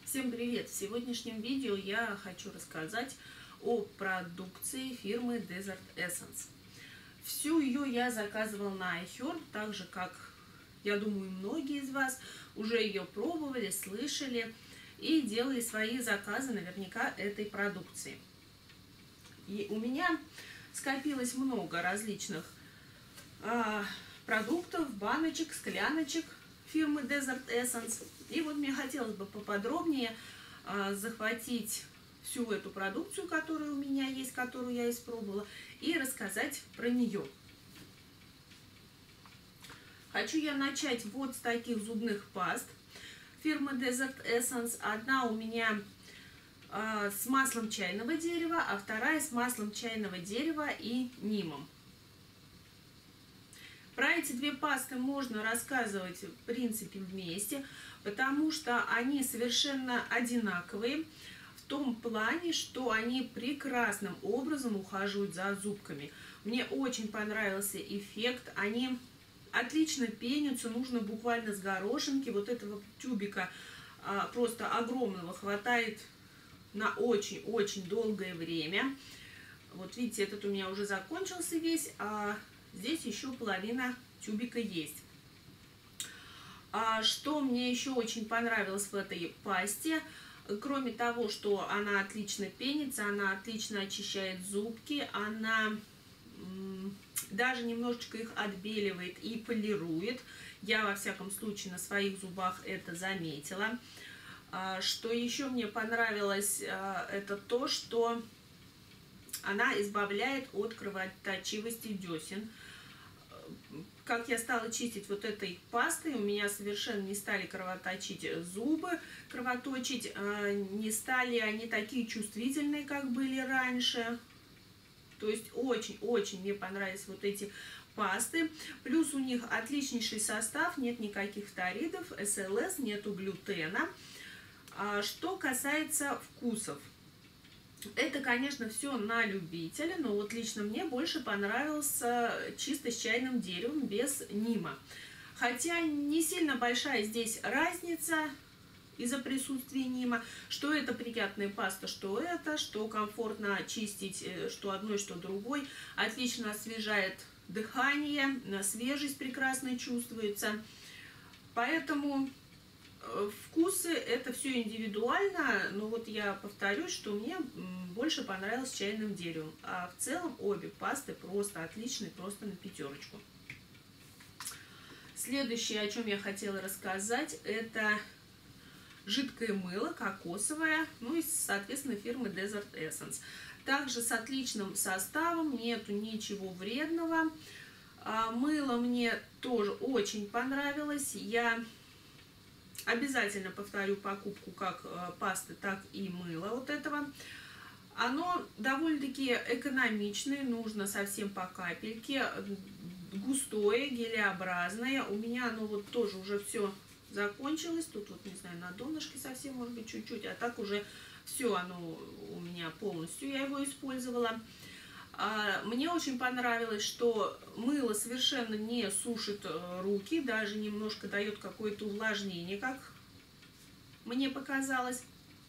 Всем привет! В сегодняшнем видео я хочу рассказать о продукции фирмы Desert Essence. Всю ее я заказывала на iHerb, так же как, я думаю, многие из вас уже ее пробовали, слышали и делали свои заказы наверняка этой продукции. И у меня скопилось много различных продуктов, баночек, скляночек фирмы Desert Essence. И вот мне хотелось бы поподробнее захватить всю эту продукцию, которая у меня есть, которую я испробовала, и рассказать про нее. Хочу я начать вот с таких зубных паст фирмы Desert Essence. Одна у меня с маслом чайного дерева, а вторая с маслом чайного дерева и нимом. Про эти две пасты можно рассказывать в принципе вместе, потому что они совершенно одинаковые в том плане, что они прекрасным образом ухаживают за зубками. Мне очень понравился эффект, они отлично пенятся, нужно буквально с горошинки. Вот этого тюбика просто огромного хватает на очень-очень долгое время. Вот видите, этот у меня уже закончился весь, а здесь еще половина тюбика есть. Что мне еще очень понравилось в этой пасте, кроме того, что она отлично пенится, она отлично очищает зубки, она даже немножечко их отбеливает и полирует. Я, во всяком случае, на своих зубах это заметила. Что еще мне понравилось, это то, что она избавляет от кровоточивости десен. Как я стала чистить вот этой пастой, у меня совершенно не стали кровоточить зубы, не стали они такие чувствительные, как были раньше. То есть очень-очень мне понравились вот эти пасты. Плюс у них отличнейший состав, нет никаких фторидов, СЛС, нету глютена. Что касается вкусов. Это, конечно, все на любителя, но вот лично мне больше понравился чисто с чайным деревом, без нима. Хотя не сильно большая здесь разница из-за присутствия нима, что это приятная паста, что комфортно чистить, что одной, что другой. Отлично освежает дыхание, свежесть прекрасно чувствуется. Поэтому вкусы это все индивидуально, но вот я повторюсь, что мне больше понравилось с чайным деревом. А в целом обе пасты просто отличные, просто на пятерочку. Следующее, о чем я хотела рассказать, это жидкое мыло кокосовое, ну и, соответственно, фирмы Desert Essence. Также с отличным составом, нету ничего вредного. Мыло мне тоже очень понравилось. Я обязательно повторю покупку как пасты, так и мыла вот этого. Оно довольно-таки экономичное, нужно совсем по капельке, густое, гелеобразное. У меня оно вот тоже уже все закончилось. Тут вот, не знаю, на донышке совсем, может быть, чуть-чуть, а так уже все оно у меня полностью, я его использовала. Мне очень понравилось, что мыло совершенно не сушит руки, даже немножко дает какое-то увлажнение, как мне показалось.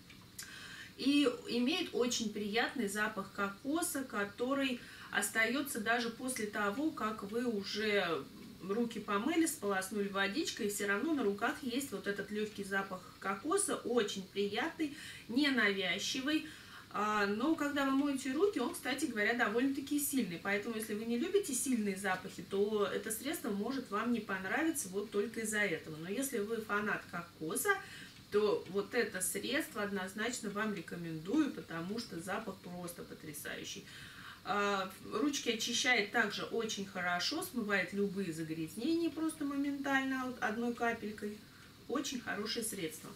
И имеет очень приятный запах кокоса, который остается даже после того, как вы уже руки помыли, сполоснули водичкой, и все равно на руках есть вот этот легкий запах кокоса, очень приятный, ненавязчивый. Но когда вы моете руки, он, кстати говоря, довольно-таки сильный. Поэтому, если вы не любите сильные запахи, то это средство может вам не понравиться вот только из-за этого. Но если вы фанат кокоса, то вот это средство однозначно вам рекомендую, потому что запах просто потрясающий. Ручки очищает также очень хорошо, смывает любые загрязнения просто моментально одной капелькой. Очень хорошее средство.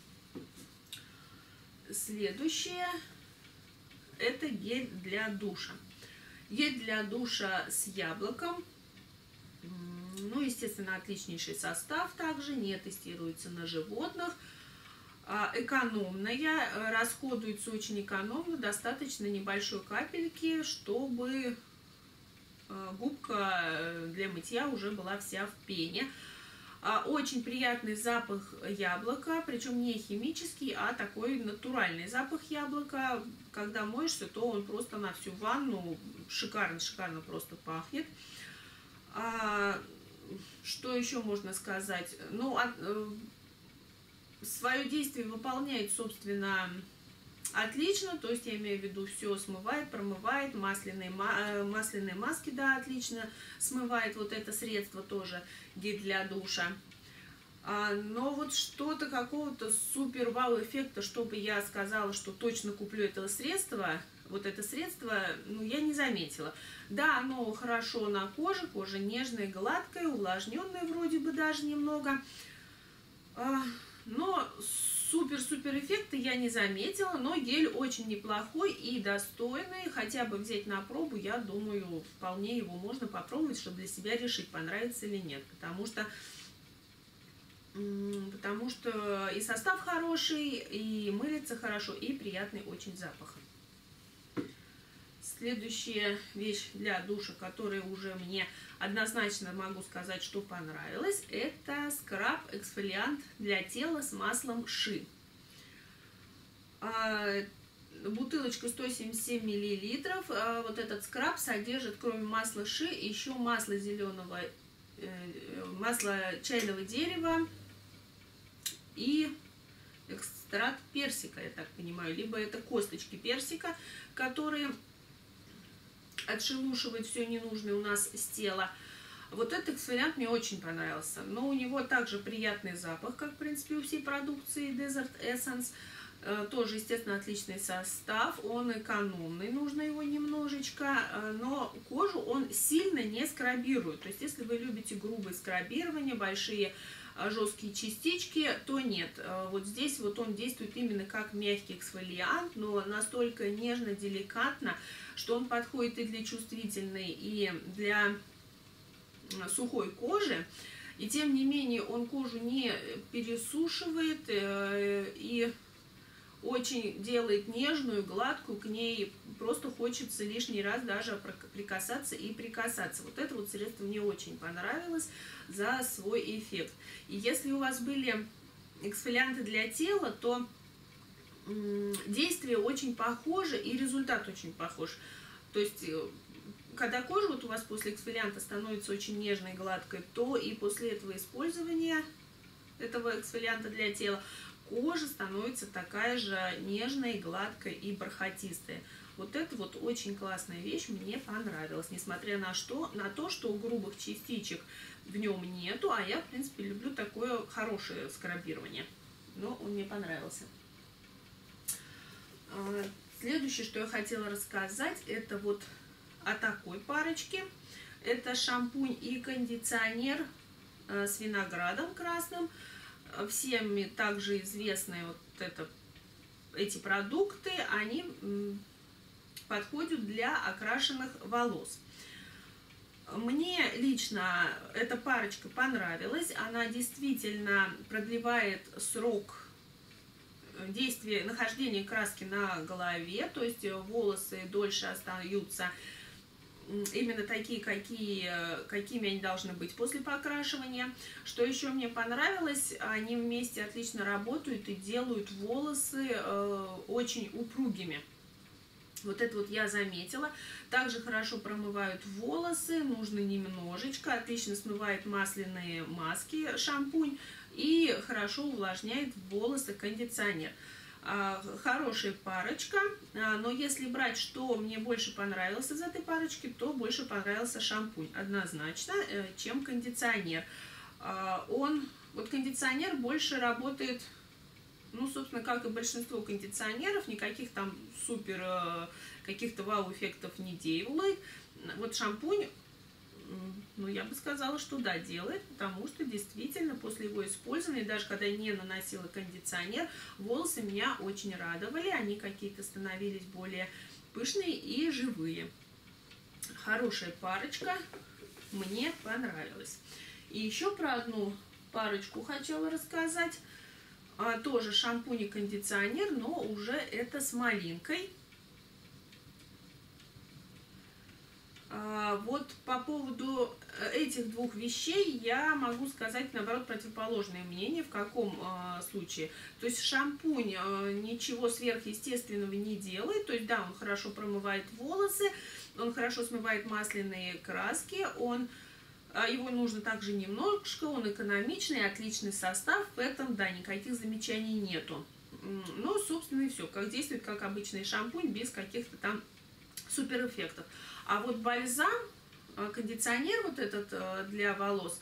Следующее — это гель для душа. Гель для душа с яблоком. Ну, естественно, отличнейший состав также, не тестируется на животных. Экономная, расходуется очень экономно, достаточно небольшой капельки, чтобы губка для мытья уже была вся в пене. Очень приятный запах яблока, причем не химический, а такой натуральный запах яблока. Когда моешься, то он просто на всю ванну шикарно просто пахнет. Что еще можно сказать? Ну, свое действие выполняет, собственно, отлично, то есть я имею в виду, все смывает, промывает, масляные маски, да, отлично смывает, вот это средство тоже, гель для душа. Но вот что-то, какого-то супер вау эффекта, чтобы я сказала, что точно куплю это средство, ну, я не заметила. Да, оно хорошо на коже, кожа нежная, гладкая, увлажненная вроде бы даже немного, но супер эффекта я не заметила, но гель очень неплохой и достойный, хотя бы взять на пробу, я думаю, вполне его можно попробовать, чтобы для себя решить, понравится или нет, потому что и состав хороший, и мылится хорошо, и приятный очень запах. Следующая вещь для душа, которая уже мне однозначно могу сказать, что понравилась, это скраб-эксфолиант для тела с маслом ши. Бутылочка 177 миллилитров. Вот этот скраб содержит, кроме масла ши, еще масло зеленого, масло чайного дерева и экстракт персика, я так понимаю, либо это косточки персика, которые отшелушивают все ненужное у нас с тела. Вот этот эксфолиант мне очень понравился, но у него также приятный запах, как в принципе у всей продукции Desert Essence. Тоже, естественно, отличный состав, он экономный, нужно его немножечко, но кожу он сильно не скрабирует. То есть, если вы любите грубое скрабирование, большие жесткие частички, то нет. Вот здесь вот он действует именно как мягкий эксфолиант, но настолько нежно, деликатно, что он подходит и для чувствительной, и для сухой кожи. И тем не менее он кожу не пересушивает и очень делает нежную, гладкую, к ней просто хочется лишний раз даже прикасаться и прикасаться. Вот это вот средство мне очень понравилось за свой эффект. И если у вас были эксфолианты для тела, то действие очень похоже и результат очень похож. То есть, когда кожа вот у вас после эксфолианта становится очень нежной и гладкой, то и после этого использования этого эксфолианта для тела кожа становится такая же нежная, гладкая и бархатистая. Вот это вот очень классная вещь, мне понравилась, несмотря на то, что грубых частичек в нем нету, а я, в принципе, люблю такое хорошее скрабирование. Но он мне понравился. Следующее, что я хотела рассказать, это вот о такой парочке. Это шампунь и кондиционер с виноградом красным. Всем также известны эти продукты, они подходят для окрашенных волос. Мне лично эта парочка понравилась, она действительно продлевает срок действия, нахождения краски на голове, то есть волосы дольше остаются именно такие, какими они должны быть после покрашивания. Что еще мне понравилось, они вместе отлично работают и делают волосы очень упругими. Вот это вот я заметила. Также хорошо промывают волосы, нужно немножечко. Отлично смывает масляные маски шампунь и хорошо увлажняет волосы кондиционер. Хорошая парочка, но если брать, что мне больше понравилось из этой парочки, то больше понравился шампунь однозначно, чем кондиционер. Вот кондиционер больше работает, ну, собственно, как и большинство кондиционеров, никаких там супер каких-то вау-эффектов не делает. Вот шампунь, ну, я бы сказала, что да, делает, потому что действительно после его использования, даже когда я не наносила кондиционер, волосы меня очень радовали, они какие-то становились более пышные и живые. Хорошая парочка, мне понравилась. И еще про одну парочку хотела рассказать. Тоже шампунь и кондиционер, но уже это с малинкой. Вот по поводу этих двух вещей я могу сказать, наоборот, противоположное мнение. В каком случае? То есть шампунь ничего сверхъестественного не делает. То есть, да, он хорошо промывает волосы, он хорошо смывает масляные краски, его нужно также немножко, он экономичный, отличный состав. В этом, да, никаких замечаний нету. Ну, собственно, и все. Как действует, как обычный шампунь, без каких-то там суперэффектов. А вот бальзам, кондиционер вот этот для волос,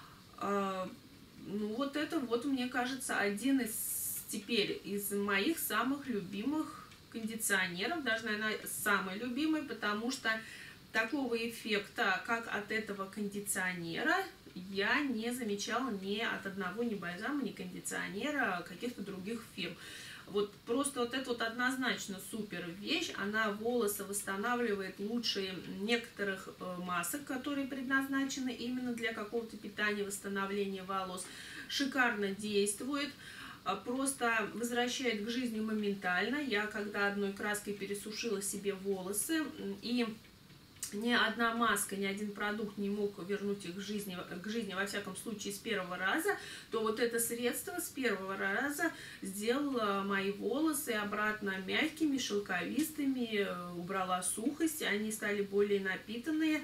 ну вот это вот, мне кажется, один теперь из моих самых любимых кондиционеров, даже, наверное, самый любимый, потому что такого эффекта, как от этого кондиционера, я не замечала ни от одного, ни бальзама, ни кондиционера каких-то других фирм. Вот просто вот это вот однозначно супер вещь, она волосы восстанавливает лучше некоторых масок, которые предназначены именно для какого-то питания, восстановления волос. Шикарно действует, просто возвращает к жизни моментально. Я когда одной краской пересушила себе волосы, и ни одна маска, ни один продукт не мог вернуть их к жизни, во всяком случае, с первого раза, то вот это средство с первого раза сделало мои волосы обратно мягкими, шелковистыми, убрала сухость, они стали более напитанные.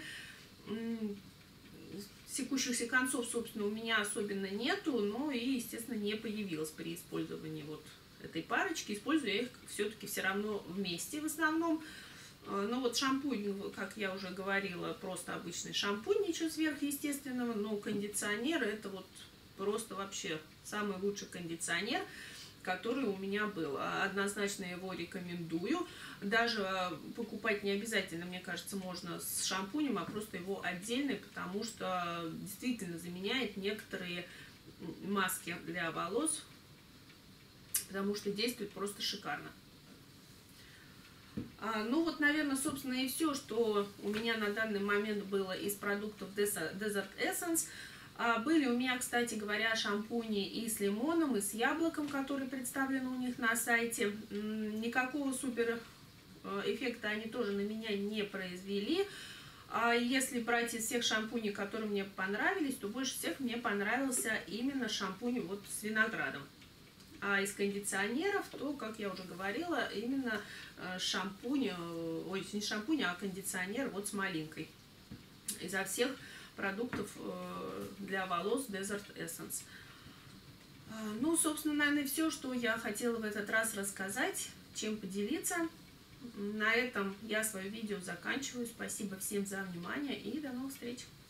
Секущихся концов, собственно, у меня особенно нету, но и, естественно, не появилось при использовании вот этой парочки. Использую я их все-таки все равно вместе в основном. Ну вот шампунь, как я уже говорила, просто обычный шампунь, ничего сверхъестественного, но кондиционер это вот просто вообще самый лучший кондиционер, который у меня был. Однозначно его рекомендую. Даже покупать не обязательно, мне кажется, можно с шампунем, а просто его отдельный, потому что действительно заменяет некоторые маски для волос, потому что действует просто шикарно. Ну вот, наверное, собственно, и все, что у меня на данный момент было из продуктов Desert Essence. Были у меня, кстати говоря, шампуни и с лимоном, и с яблоком, которые представлены у них на сайте. Никакого супер эффекта они тоже на меня не произвели. Если брать из всех шампуней, которые мне понравились, то больше всех мне понравился именно шампунь вот с виноградом. А из кондиционеров, то, как я уже говорила, именно шампунь, ой, не шампунь, а кондиционер вот с малинкой. Изо всех продуктов для волос Desert Essence. Ну, собственно, наверное, все, что я хотела в этот раз рассказать, чем поделиться. На этом я свое видео заканчиваю. Спасибо всем за внимание и до новых встреч!